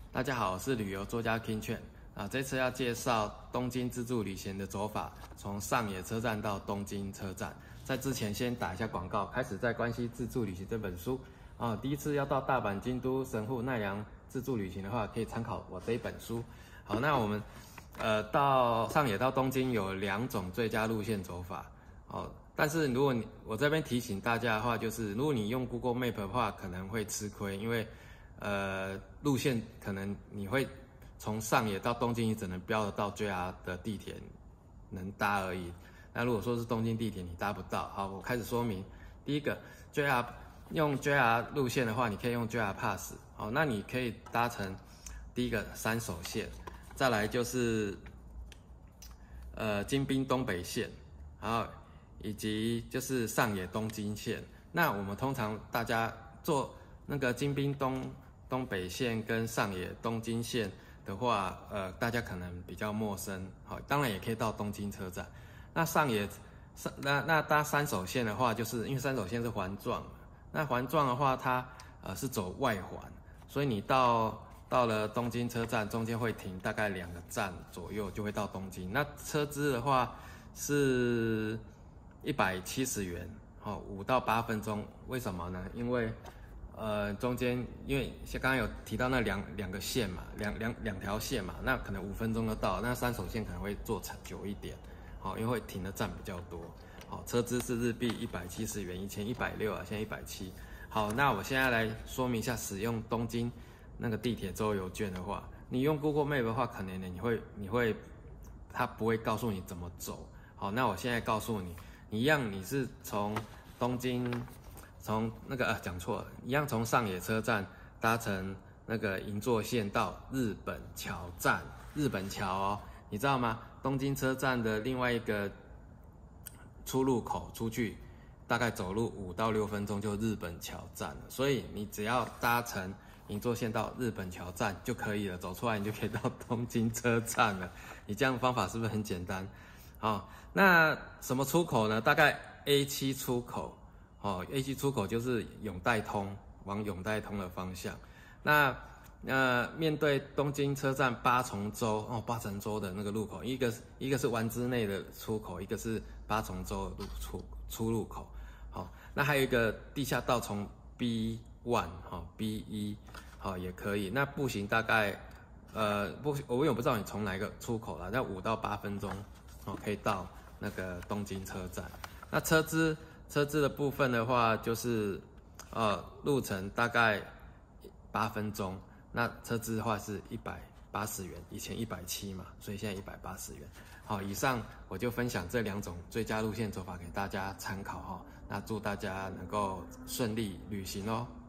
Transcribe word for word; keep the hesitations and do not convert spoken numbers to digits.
大家好，我是旅游作家 King 券啊。这次要介绍东京自助旅行的走法，从上野车站到东京车站。在之前先打一下广告，开始在关系自助旅行这本书啊。第一次要到大阪、京都、神户、奈良自助旅行的话，可以参考我这一本书。好，那我们呃到上野到东京有两种最佳路线走法哦。但是如果你我这边提醒大家的话，就是如果你用 Google Map 的话，可能会吃亏，因为呃，路线可能你会从上野到东京，你只能标得到 J R 的地铁能搭而已。那如果说是东京地铁，你搭不到。好，我开始说明。第一个 ，J R 用 J R 路线的话，你可以用 J R Pass。好，那你可以搭乘第一个山手线，再来就是呃京滨东北线，然后以及就是上野东京线。那我们通常大家坐那个京滨东东北线跟上野东京线的话，呃，大家可能比较陌生，好，当然也可以到东京车站。那上野上那那搭山手线的话，就是因为山手线是环状，那环状的话，它呃是走外环，所以你到到了东京车站，中间会停大概两个站左右，就会到东京。那车资的话是一百七十元，好，五到八分钟。为什么呢？因为呃，中间因为像刚刚有提到那两两个线嘛，两两两条线嘛，那可能五分钟就到了。那山手线可能会坐长久一点，好，因为会停的站比较多。好，车资是日币一百七十元，以前一百六啊，现在一百七。好，那我现在来说明一下使用东京那个地铁周游券的话，你用 Google Map 的话，可能呢你会你会它不会告诉你怎么走。好，那我现在告诉你，你一样你是从东京。从那个呃讲错了，一样从上野车站搭乘那个银座线到日本桥站，日本桥哦，你知道吗？东京车站的另外一个出入口出去，大概走路五到六分钟就日本桥站了，所以你只要搭乘银座线到日本桥站就可以了，走出来你就可以到东京车站了。你这样的方法是不是很简单？好，那什么出口呢？大概 A 七 出口。哦 ，A 七 出口就是永代通，往永代通的方向。那呃，面对东京车站八重洲哦，八重洲的那个路口，一个一个是丸之内的出口，一个是八重洲的路出出入口。好、哦，那还有一个地下道从 B 一 哈、哦、B 一 好、哦、也可以。那步行大概呃不，我也不知道你从哪一个出口啦，那五到八分钟哦，可以到那个东京车站。那车资。车资的部分的话，就是呃路程大概八分钟，那车资的话是一百八十元，以前一百七嘛，所以现在一百八十元。好，以上我就分享这两种最佳路线走法给大家参考哈。那祝大家能够顺利旅行哦。